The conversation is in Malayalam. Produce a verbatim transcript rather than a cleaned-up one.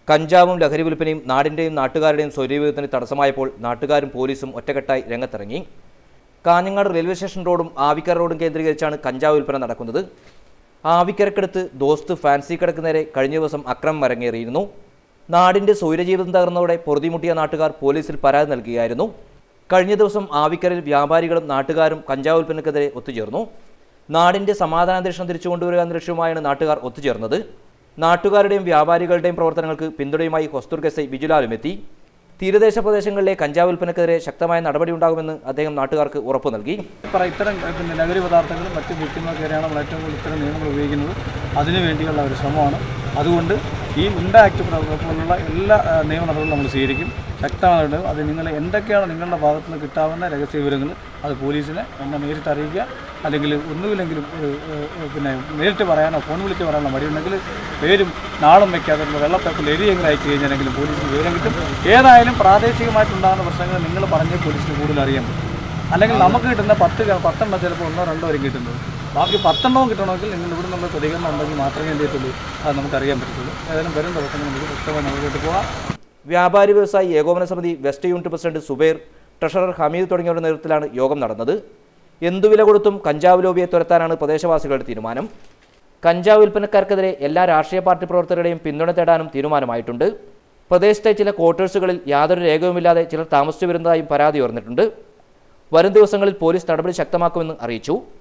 കഞ്ചാവും ലഹരി വിൽപ്പനയും നാടിന്റെയും നാട്ടുകാരുടെയും സ്വൈര്യവിധത്തിന് തടസ്സമായപ്പോൾ നാട്ടുകാരും പോലീസും ഒറ്റക്കെട്ടായി രംഗത്തിറങ്ങി. കാഞ്ഞങ്ങാട് റെയിൽവേ സ്റ്റേഷൻ റോഡും ആവിക്കര റോഡും കേന്ദ്രീകരിച്ചാണ് കഞ്ചാവ് വിൽപ്പന നടക്കുന്നത്. ആവിക്കരക്കടുത്ത് ദോസ്ത് ഫാൻസി കടക്ക് നേരെ കഴിഞ്ഞ ദിവസം അക്രമം അരങ്ങേറിയിരുന്നു. നാടിന്റെ സ്വൈര്യജീവിതം തകർന്നതോടെ പൊറുതിമുട്ടിയ നാട്ടുകാർ പോലീസിൽ പരാതി നൽകുകയായിരുന്നു. കഴിഞ്ഞ ദിവസം ആവിക്കരയിൽ വ്യാപാരികളും നാട്ടുകാരും കഞ്ചാവ് വിൽപ്പനക്കെതിരെ ഒത്തുചേർന്നു. നാടിന്റെ സമാധാനാന്തരീക്ഷം തിരിച്ചുകൊണ്ടുവരിക എന്ന ലക്ഷ്യവുമായാണ് നാട്ടുകാർ ഒത്തുചേർന്നത്. നാട്ടുകാരുടെയും വ്യാപാരികളുടെയും പ്രവർത്തനങ്ങൾക്ക് പിന്തുണയുമായി ഹൊസ്ദുർഗ് എസ് ഐ ബിജുലാലും എത്തി. തീരദേശ പ്രദേശങ്ങളിലെ കഞ്ചാവ് വിൽപ്പനക്കെതിരെ ശക്തമായ നടപടിയുണ്ടാകുമെന്ന് അദ്ദേഹം നാട്ടുകാർക്ക് ഉറപ്പു നൽകി. ഇത്തരം പിന്നെ ലഹരി പദാർത്ഥങ്ങളും മറ്റും വിൽക്കുന്നവർക്കെതിരെയാണ് നമ്മൾ ഏറ്റവും കൂടുതൽ ഇത്തരം നിയമങ്ങൾ ഉപയോഗിക്കുന്നത്. അതിനുവേണ്ടിയുള്ള ഒരു ശ്രമമാണ്. അതുകൊണ്ട് ഈ ഉണ്ട ആക്ട് പോലുള്ള എല്ലാ നിയമ നടപടികളും നമ്മൾ സ്വീകരിക്കും. ശക്തമായിട്ട് അത് നിങ്ങൾ എന്തൊക്കെയാണ് നിങ്ങളുടെ ഭാഗത്തു നിന്ന് കിട്ടാവുന്ന രഹസ്യ വിവരങ്ങൾ അത് പോലീസിനെ എന്നെ നേരിട്ട് അറിയിക്കുക. അല്ലെങ്കിൽ ഒന്നുമില്ലെങ്കിലും ഒരു പിന്നെ നേരിട്ട് പറയാനോ ഫോൺ വിളിച്ച് പറയാനോ മടിയുണ്ടെങ്കിൽ പേരും നാളും വയ്ക്കാതെ വെള്ളപ്പേപ്പറിൽ എഴുതിയെങ്കിലും അയച്ചു കഴിഞ്ഞാലെങ്കിലും പോലീസിന് വിവരം കിട്ടും. ഏതായാലും പ്രാദേശികമായിട്ടുണ്ടാകുന്ന പ്രശ്നങ്ങൾ നിങ്ങൾ പറഞ്ഞ് പോലീസിന് കൂടുതൽ അറിയാൻ പറ്റും. അല്ലെങ്കിൽ നമുക്ക് കിട്ടുന്ന പത്ത് പത്തെണ്ണം ചിലപ്പോൾ ഒന്നോ രണ്ടോ വരും കിട്ടുന്നത്. ബാക്കി പത്തെണ്ണവും കിട്ടണമെങ്കിൽ നിങ്ങൾ ഇവിടെ നമ്മൾ പ്രതികരണം ഉണ്ടെങ്കിൽ മാത്രമേ എന്ത് ചെയ്യത്തുള്ളൂ അത് നമുക്കറിയാൻ പറ്റത്തുള്ളൂ. ഏതായാലും വരും ദിവസങ്ങൾ നമുക്ക് വ്യക്തമായി മുന്നോട്ട് പോകാം. വ്യാപാരി വ്യവസായി ഏകോപന സമിതി west unit president Zubair, treasurer Hameed തുടങ്ങിയവരുടെ നേതൃത്വത്തിലാണ് യോഗം നടന്നത്. എന്തു വില കൊടുത്തും കഞ്ചാവ് ലോബിയെ തുരത്താനാണ് പ്രദേശവാസികളുടെ തീരുമാനം. കഞ്ചാവ് വിൽപ്പനക്കാർക്കെതിരെ എല്ലാ രാഷ്ട്രീയ പാർട്ടി പ്രവർത്തകരുടെയും പിന്തുണ തേടാനും തീരുമാനമായിട്ടുണ്ട്. പ്രദേശത്തെ ചില ക്വാർട്ടേഴ്സുകളിൽ യാതൊരു രേഖയുമില്ലാതെ ചിലർ താമസിച്ചു വരുന്നതായും പരാതി ഉയർന്നിട്ടുണ്ട്. വരും ദിവസങ്ങളിൽ പോലീസ് നടപടി ശക്തമാക്കുമെന്ന് അറിയിച്ചു.